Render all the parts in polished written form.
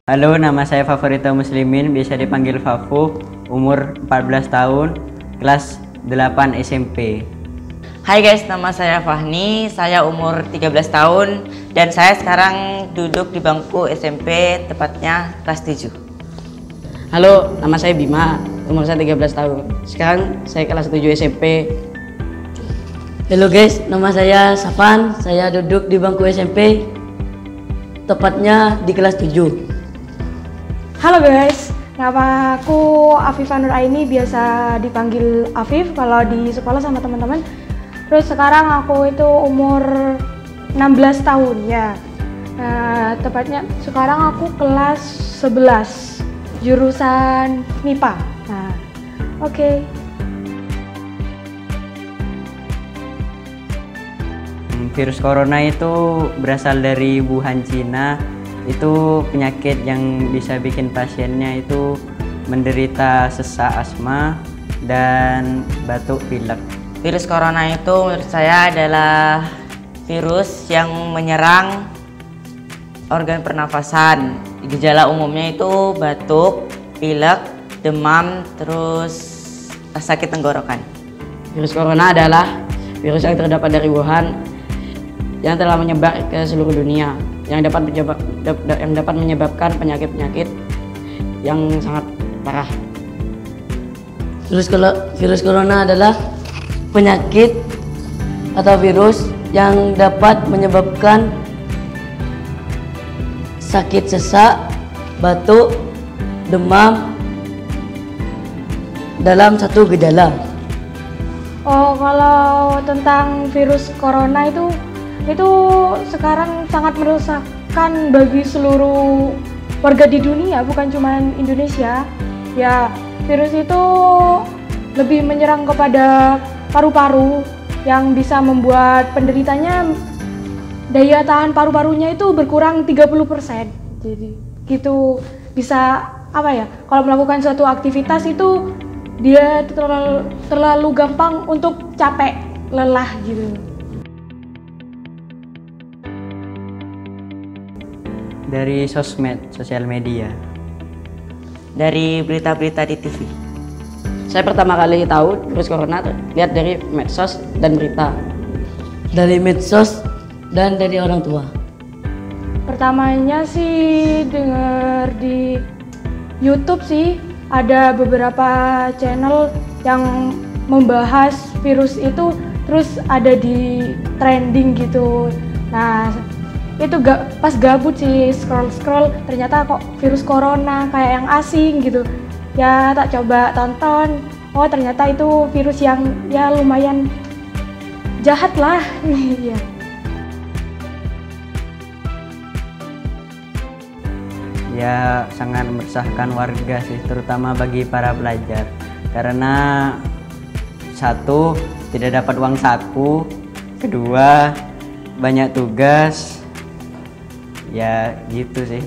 Halo, nama saya Favorito Muslimin, biasa dipanggil Fafu, umur 14 tahun, kelas 8 SMP. Hai guys, nama saya Fahni, saya umur 13 tahun dan saya sekarang duduk di bangku SMP, tepatnya kelas 7. Halo, nama saya Bima, umur saya 13 tahun. Sekarang saya kelas 7 SMP. Halo guys, nama saya Safan, saya duduk di bangku SMP, tepatnya di kelas 7. Halo guys, nama aku Afifah Nur Aini, biasa dipanggil Afif kalau di sekolah sama teman-teman. Terus sekarang aku itu umur 16 tahun ya. Tepatnya sekarang aku kelas 11, jurusan MIPA. Oke. Virus corona itu berasal dari Wuhan, Cina. Itu penyakit yang bisa bikin pasiennya itu menderita sesak, asma, dan batuk pilek. Virus corona itu menurut saya adalah virus yang menyerang organ pernafasan. Gejala umumnya itu batuk, pilek, demam, terus sakit tenggorokan. Virus corona adalah virus yang terdapat dari Wuhan yang telah menyebar ke seluruh dunia, yang dapat menyebabkan penyakit-penyakit yang sangat parah. Virus corona adalah penyakit atau virus yang dapat menyebabkan sakit sesak, batuk, demam dalam satu gejala. Oh, kalau tentang virus corona itu sekarang sangat meresahkan bagi seluruh warga di dunia, bukan cuma Indonesia. Ya, virus itu lebih menyerang kepada paru-paru yang bisa membuat penderitanya daya tahan paru-parunya itu berkurang 30%. Jadi gitu, bisa kalau melakukan suatu aktivitas itu dia terlalu gampang untuk capek, lelah gitu. Dari sosmed, sosial media. Dari berita-berita di TV. Saya pertama kali tahu virus corona lihat dari medsos dan berita. Dari medsos dan dari orang tua. Pertamanya sih dengar di YouTube sih, ada beberapa channel yang membahas virus itu, terus ada di trending gitu. Nah, itu pas gabut sih scroll ternyata kok virus corona kayak yang asing gitu. Ya tak coba tonton, oh ternyata itu virus yang ya lumayan jahat lah. Iya. Ya, sangat meresahkan warga sih, terutama bagi para pelajar. Karena satu, tidak dapat uang saku, kedua, banyak tugas. Ya gitu sih.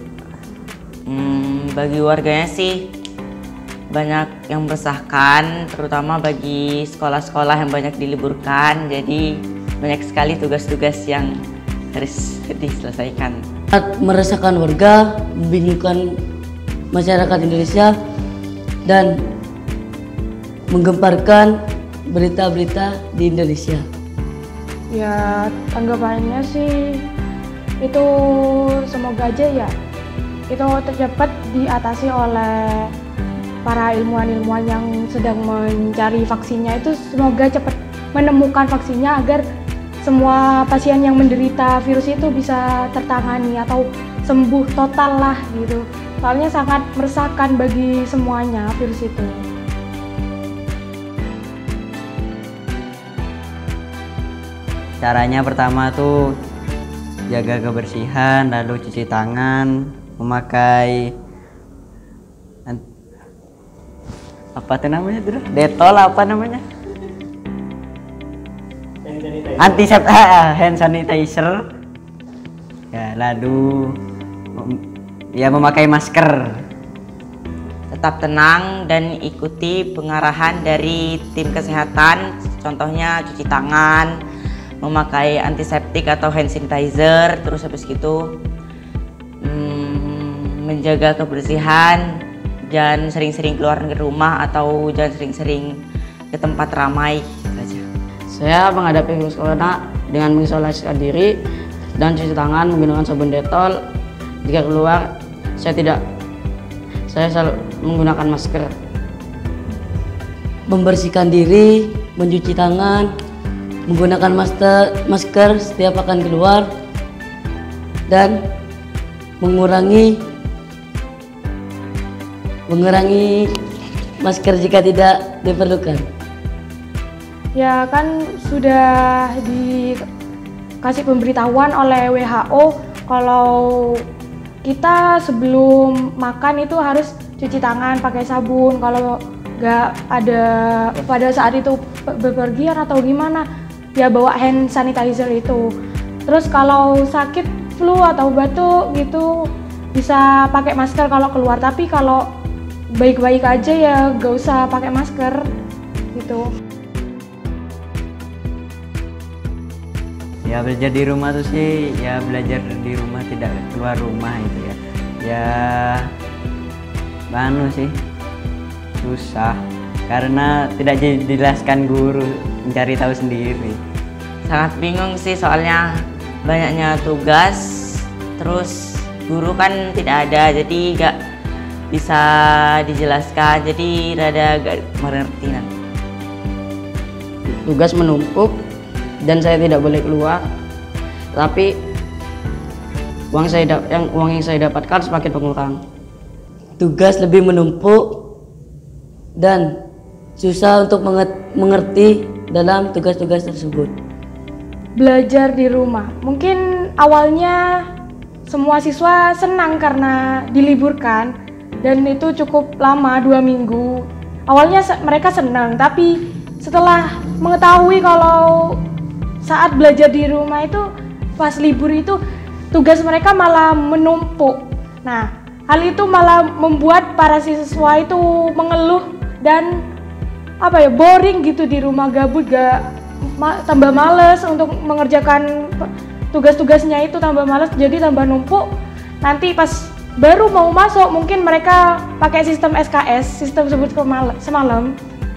Bagi warganya sih banyak yang meresahkan, terutama bagi sekolah-sekolah yang banyak diliburkan. Jadi banyak sekali tugas-tugas yang harus diselesaikan. Meresahkan warga, membingungkan masyarakat Indonesia, dan menggemparkan berita-berita di Indonesia. Ya tanggapannya sih itu semoga aja ya itu cepat diatasi oleh para ilmuwan-ilmuwan yang sedang mencari vaksinnya, itu semoga cepat menemukan vaksinnya agar semua pasien yang menderita virus itu bisa tertangani atau sembuh total lah gitu. Soalnya sangat meresahkan bagi semuanya virus itu. Caranya pertama tuh jaga kebersihan, lalu cuci tangan, memakai apa tuh namanya tuh? Detol apa namanya? Hand sanitizer. Ya, lalu ya memakai masker. Tetap tenang dan ikuti pengarahan dari tim kesehatan, contohnya cuci tangan, memakai antiseptik atau hand sanitizer, terus habis gitu menjaga kebersihan, jangan sering-sering keluar dari rumah atau jangan sering-sering ke tempat ramai saja. Saya menghadapi virus corona dengan mengisolasikan diri dan cuci tangan menggunakan sabun Dettol. Jika keluar, saya selalu menggunakan masker. Membersihkan diri, mencuci tangan, menggunakan masker setiap akan keluar, dan mengurangi masker jika tidak diperlukan. Ya kan sudah dikasih pemberitahuan oleh WHO kalau kita sebelum makan itu harus cuci tangan pakai sabun. Kalau nggak ada pada saat itu bepergian atau gimana, ya bawa hand sanitizer itu. Terus kalau sakit flu atau batuk gitu bisa pakai masker kalau keluar, tapi kalau baik-baik aja ya nggak usah pakai masker gitu. Ya belajar di rumah tuh sih, ya belajar di rumah tidak keluar rumah itu ya. Ya sih susah karena tidak dijelaskan guru, mencari tahu sendiri. Sangat bingung sih soalnya banyaknya tugas, terus guru kan tidak ada jadi gak bisa dijelaskan, jadi rada gak mengerti nanti. Tugas menumpuk dan saya tidak boleh keluar, tapi uang yang saya dapatkan semakin berkurang. Tugas lebih menumpuk dan susah untuk mengerti dalam tugas-tugas tersebut. Belajar di rumah, mungkin awalnya semua siswa senang karena diliburkan dan itu cukup lama, 2 minggu. Awalnya mereka senang, tapi setelah mengetahui kalau saat belajar di rumah itu pas libur itu tugas mereka malah menumpuk. Nah, hal itu malah membuat para siswa itu mengeluh dan boring gitu di rumah, gabut, tambah males untuk mengerjakan tugas-tugasnya itu, tambah males jadi tambah numpuk. Nanti pas baru mau masuk mungkin mereka pakai sistem SKS, sistem sebut semalam.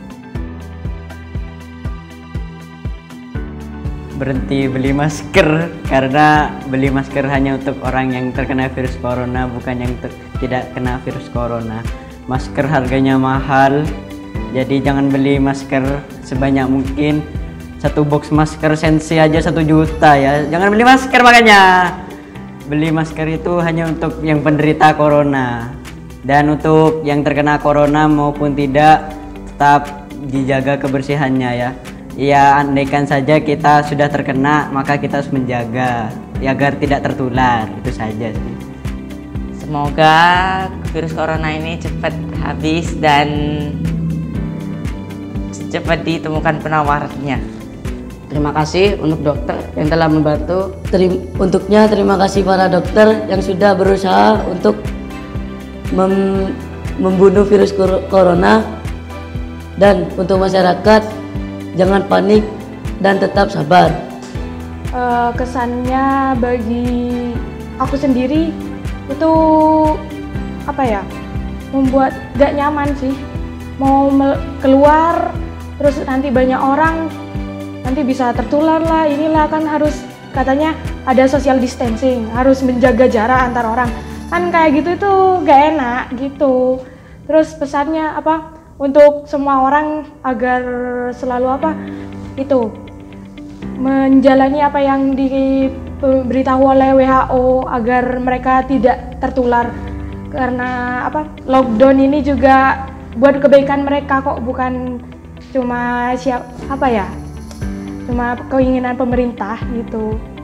Berhenti beli masker karena beli masker hanya untuk orang yang terkena virus corona, bukan yang tidak kena virus corona. Masker harganya mahal, jadi jangan beli masker sebanyak mungkin. Satu box masker Sensi aja 1 juta ya, jangan beli masker. Makanya beli masker itu hanya untuk yang penderita corona, dan untuk yang terkena corona maupun tidak tetap dijaga kebersihannya ya. Ya, andaikan saja kita sudah terkena, maka kita harus menjaga ya, agar tidak tertular. Itu saja sih. Semoga virus corona ini cepat habis dan cepat ditemukan penawarnya. Terima kasih untuk dokter yang telah membantu. Terima kasih para dokter yang sudah berusaha untuk membunuh virus corona. Dan untuk masyarakat, jangan panik dan tetap sabar. Kesannya bagi aku sendiri itu membuat gak nyaman sih. Mau keluar terus nanti banyak orang, nanti bisa tertular lah, inilah kan harus katanya ada social distancing, harus menjaga jarak antar orang. Kan kayak gitu itu gak enak gitu. Terus pesannya untuk semua orang agar selalu menjalani apa yang diberitahu oleh WHO agar mereka tidak tertular, karena lockdown ini juga buat kebaikan mereka kok, bukan cuma cuma keinginan pemerintah gitu.